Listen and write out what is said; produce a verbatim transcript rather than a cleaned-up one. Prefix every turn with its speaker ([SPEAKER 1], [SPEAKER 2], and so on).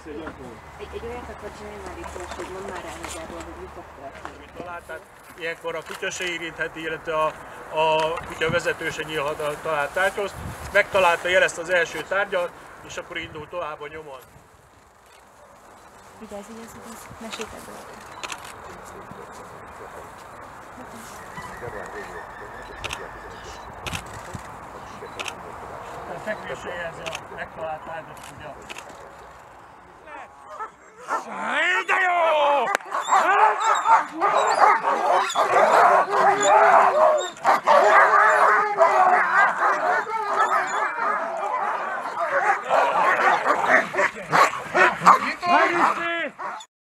[SPEAKER 1] Egy, egy olyat akar csinálni már itt, hogy mond már rá nagyjából, hogy mi fog történni.
[SPEAKER 2] Talált, ilyenkor a kutya se érintheti, illetve a, a kutya vezető se nyílhat a talált tárgyhoz. Megtalálta, jelezte az első tárgyat, és akkor indul tovább a nyomon.
[SPEAKER 1] Vigyázz, vigyázz, vigyázz, ne sétálj bele.
[SPEAKER 2] A fekvésre jelzi a megtalált tárgyat, ugye.